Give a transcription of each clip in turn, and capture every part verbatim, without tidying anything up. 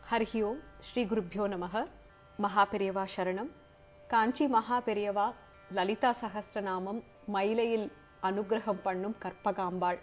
हरि ओम श्री गुरुभ्यो नमः महापेरियवा शरणम कांची महापेरियवा ललिता सहस्रनामम மயிலையில் அனுகிரகம் பண்ணும் கற்பகாம்பாள்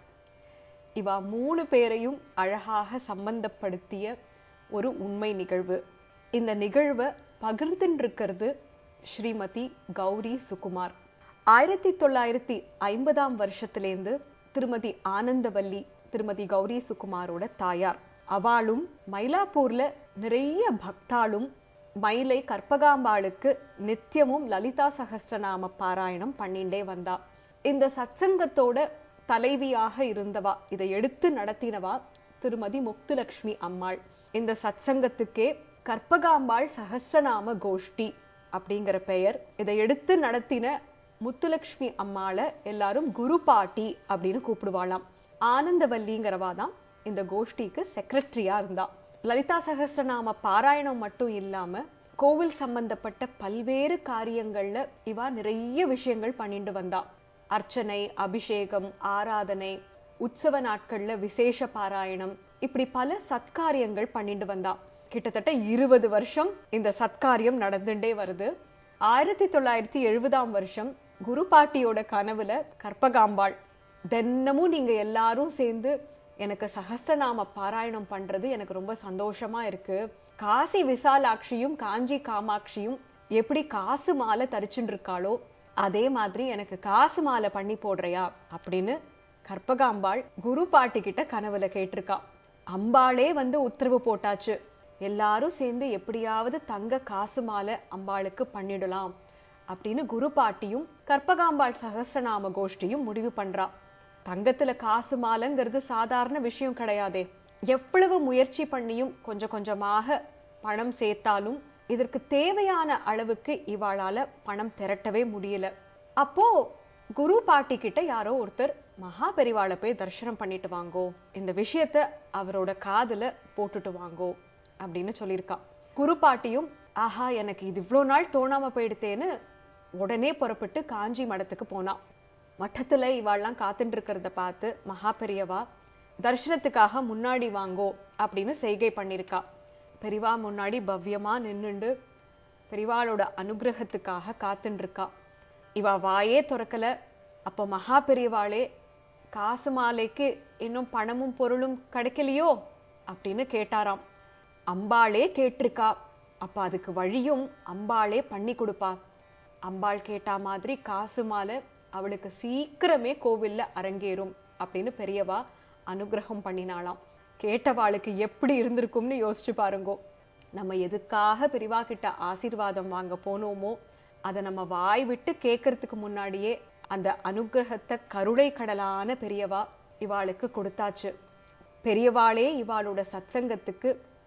இவா மூணு பேரையும் அழகாக சம்பந்தப்படுத்திய ஒரு உண்மை நிகழ்வு. இந்த நிகழ்வை பகிர்ந்துருக்கிறது ஸ்ரீமதி கௌரி சுகுமார். ஆயிரத்தி தொள்ளாயிரத்தி ஐம்பதாம் வருஷத்திலேருந்து திருமதி ஆனந்தவல்லி திருமதி கௌரி சுகுமாரோட தாயார். அவளும் மயிலாப்பூர்ல நிறைய பக்தாளும் மயிலை கற்பகாம்பாளுக்கு நித்தியமும் லலிதா சகஸ்ரநாம பாராயணம் பண்ணிண்டே வந்தா. இந்த சத்சங்கத்தோட தலைவியாக இருந்தவா, இதை எடுத்து நடத்தினவா திருமதி முக்துலட்சுமி அம்மாள். இந்த சத்சங்கத்துக்கே கற்பகாம்பாள் சகஸ்ரநாம கோஷ்டி அப்படிங்கிற பெயர். இதை எடுத்து நடத்தின முத்துலட்சுமி அம்மாளை எல்லாரும் குரு பாட்டி அப்படின்னு கூப்பிடுவாளாம். ஆனந்தவல்லிங்கிறவா தான் இந்த கோஷ்டிக்கு செக்ரட்டரியா இருந்தா. லலிதா சகஸ்ரநாம பாராயணம் மட்டும் இல்லாம கோவில் சம்பந்தப்பட்ட பல்வேறு காரியங்கள்ல இவா நிறைய விஷயங்கள் பண்ணிட்டு வந்தா. அர்ச்சனை, அபிஷேகம், ஆராதனை, உற்சவ நாட்கள்ல விசேஷ பாராயணம், இப்படி பல சத்காரியங்கள் பண்ணிட்டு வந்தா. கிட்டத்தட்ட இருபது வருஷம் இந்த சத்காரியம் நடந்துட்டே வருது. ஆயிரத்தி தொள்ளாயிரத்தி எழுபதாம் வருஷம் குரு பாட்டியோட கனவுல கற்பகாம்பாள், தினமும் நீங்க எல்லாரும் சேர்ந்து எனக்கு சகஸ்ரநாம பாராயணம் பண்றது எனக்கு ரொம்ப சந்தோஷமா இருக்கு. காசி விசாலாட்சியும் காஞ்சி காமாட்சியும் எப்படி காசு மாலை தரிச்சுட்டு இருக்காளோ அதே மாதிரி எனக்கு காசு மாலை பண்ணி போடுறியா அப்படின்னு கற்பகாம்பாள் குரு பாட்டி கிட்ட கனவுல கேட்டிருக்கா. அம்பாளே வந்து உத்தரவு போட்டாச்சு, எல்லாரும் சேர்ந்து எப்படியாவது தங்க காசு மாலை அம்பாளுக்கு பண்ணிடலாம் அப்படின்னு குரு பாட்டியும் கற்பகாம்பாள் சகஸ்ரநாம கோஷ்டியும் முடிவு பண்றா. தங்கத்துல காசு மாலைங்கிறது சாதாரண விஷயம் கிடையாதே. எவ்வளவு முயற்சி பண்ணியும் கொஞ்சம் கொஞ்சமாக பணம் சேர்த்தாலும் இதற்கு தேவையான அளவுக்கு இவாளால பணம் திரட்டவே முடியல. அப்போ குரு பாட்டி கிட்ட யாரோ ஒருத்தர் மகா பெரிவாளை போய் தரிசனம் பண்ணிட்டு வாங்கோ, இந்த விஷயத்த அவரோட காதுல போட்டுட்டு வாங்கோ அப்படின்னு சொல்லியிருக்கா. குரு பாட்டியும் ஆஹா எனக்கு இது இவ்வளோ நாள் தோணாம போயிடுத்தேன்னு உடனே புறப்பட்டு காஞ்சி மடத்துக்கு போனா. மட்டத்துல இவாள்லாம் காத்துட்டு இருக்கிறத பார்த்து மகா பெரியவா தர்சனத்துக்காக முன்னாடி வாங்கோ அப்படின்னு செய்கை பண்ணிருக்கா. பெரிவா முன்னாடி பவ்யமா நின்னுண்டு பெரிவாளோட அனுகிரகத்துக்காக காத்துட்டு இருக்கா. இவா வாயே துறக்கல. அப்ப மகா பெரியவாளே காசு மாலைக்கு இன்னும் பணமும் பொருளும் கிடைக்கலையோ அப்படின்னு கேட்டாராம். அம்பாளே கேட்டிருக்கா, அப்ப அதுக்கு வழியும் அம்பாளே பண்ணி கொடுப்பா. அம்பாள் கேட்டா மாதிரி காசு மாலை அவளுக்கு சீக்கிரமே கோவில்ல அரங்கேறும் அப்படின்னு பெரியவா அனுகிரகம் பண்ணினாலாம். கேட்டவாளுக்கு எப்படி இருந்திருக்கும்னு யோசிச்சு பாருங்கோ. நம்ம எதுக்காக பெரியவா கிட்ட ஆசீர்வாதம் வாங்க போனோமோ அதை நம்ம வாய் விட்டு கேட்கறதுக்கு முன்னாடியே அந்த அனுகிரகத்தை கருணை கடலான பெரியவா இவாளுக்கு கொடுத்தாச்சு. பெரியவாளே இவாளோட சத்சங்கத்துக்கு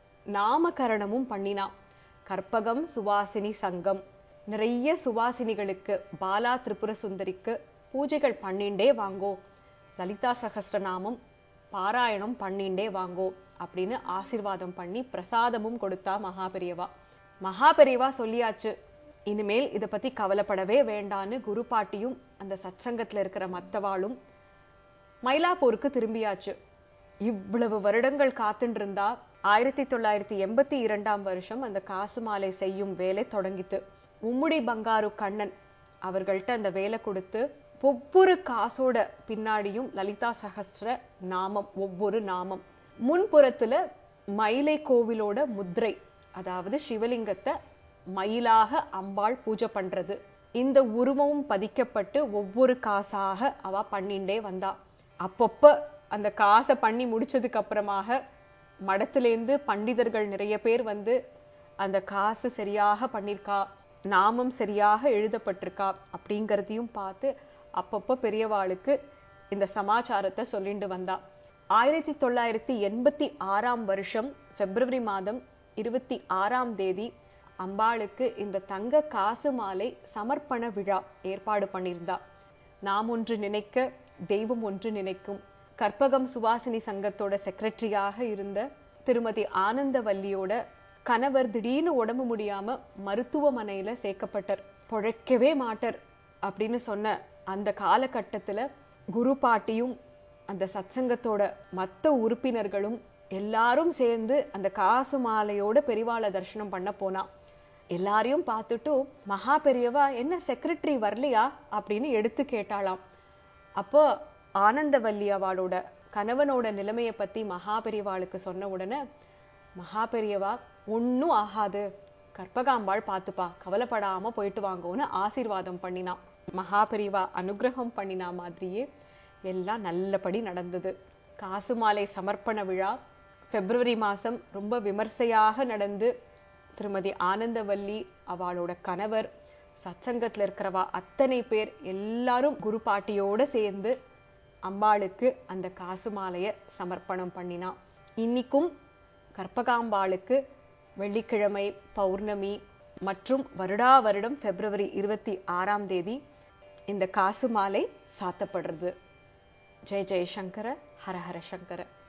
நாமகரணமும் பண்ணினா. கற்பகம் சுவாசினி சங்கம், நிறைய சுவாசினிகளுக்கு, பாலா திரிபுர சுந்தரிக்கு பூஜைகள் பண்ணிண்டே வாங்கோ, லலிதா சகஸ்ரநாமம் பாராயணம் பண்ணிண்டே வாங்கோ அப்படின்னு ஆசீர்வாதம் பண்ணி பிரசாதமும் கொடுத்தா மகா பெரியவா. மகா பெரியவா சொல்லியாச்சு, இனிமேல் இதை பத்தி கவலைப்படவே வேண்டான்னு குரு பாட்டியும் அந்த சத்சங்கத்துல இருக்கிற மத்தவாளும் மயிலாப்பூருக்கு திரும்பியாச்சு. இவ்வளவு வருடங்கள் காத்துட்டு இருந்தா ஆயிரத்தி தொள்ளாயிரத்தி எண்பத்தி இரண்டாம் வருஷம் அந்த காசு மாலை செய்யும் வேலை தொடங்கித்து. உம்முடி பங்காரு கண்ணன் அவர்கள்ட்ட அந்த வேலை கொடுத்து ஒவ்வொரு காசோட பின்னாடியும் லலிதா சகஸ்ர நாமம், ஒவ்வொரு நாமம் முன்புறத்துல மயிலை கோவிலோட முத்ரை, அதாவது சிவலிங்கத்தை மயிலாக அம்பாள் பூஜை பண்றது, இந்த உருவமும் பதிக்கப்பட்டு ஒவ்வொரு காசாக அவ பண்ணிண்டே வந்தா. அப்பப்ப அந்த காசை பண்ணி முடிச்சதுக்கு அப்புறமாக மடத்திலேந்து பண்டிதர்கள் நிறைய பேர் வந்து அந்த காசு சரியாக பண்ணிருக்கா, நாமம் சரியாக எழுதப்பட்டிருக்கா அப்படிங்கிறதையும் பார்த்து அப்பப்போ பெரியவாளுக்கு இந்த சமாச்சாரத்தை சொல்லிட்டு வந்தா. ஆயிரத்தி தொள்ளாயிரத்தி எண்பத்தி ஆறாம் வருஷம் பிப்ரவரி மாதம் இருபத்தி ஆறாம் தேதி அம்பாளுக்கு இந்த தங்க காசு மாலை சமர்ப்பண விழா ஏற்பாடு பண்ணியிருந்தா. நாம் ஒன்று நினைக்க தெய்வம் ஒன்று நினைக்கும். கற்பகம் சுவாசினி சங்கத்தோட செக்ரட்டரியாக இருந்த திருமதி ஆனந்தவல்லியோட கணவர் திடீர்னு உடம்பு முடியாம மருத்துவமனையில சேர்க்கப்பட்டார். பொழைக்கவே மாட்டார் அப்படின்னு சொன்ன அந்த காலகட்டத்துல குரு பாட்டியும் அந்த சத்சங்கத்தோட மத்த உறுப்பினர்களும் எல்லாரும் சேர்ந்து அந்த காசு மாலையோட பெரியவாளை தரிசனம் பண்ண போனா. எல்லாரையும் பார்த்துட்டு மகா பெரியவா என்ன செக்ரட்டரி வரலையா அப்படின்னு எடுத்து கேட்டாளாம். அப்போ ஆனந்தவல்லி அவளோட கணவனோட நிலைமையை பத்தி மகா பெரியவாளுக்கு சொன்ன உடனே, மகா பெரியவா ஒன்னும் ஆகாது, கற்பகாம்பாள் பார்த்துப்பா, கவலைப்படாம போயிட்டு வாங்கன்னு ஆசீர்வாதம் பண்ணினான். மகா பெரியவா அனுகிரகம் பண்ணினா மாதிரியே எல்லாம் நல்லபடி நடந்தது. காசு மாலை சமர்ப்பண விழா பிப்ரவரி மாசம் ரொம்ப விமர்சையாக நடந்து, திருமதி ஆனந்தவல்லி அவளோட கணவர், சத்சங்கத்துல இருக்கிறவா அத்தனை பேர் எல்லாரும் குரு பாட்டியோட சேர்ந்து அம்பாளுக்கு அந்த காசு மாலைய சமர்ப்பணம் பண்ணினா. இன்னைக்கும் கற்பகாம்பாளுக்கு வெள்ளிக்கிழமை, பௌர்ணமி மற்றும் வருடா வருடம் பிப்ரவரி இருபத்தி ஆறாம் தேதி இந்த காசு மாலை சாத்தப்படுறது. ஜெய ஜெயசங்கர, ஹர ஹர சங்கர.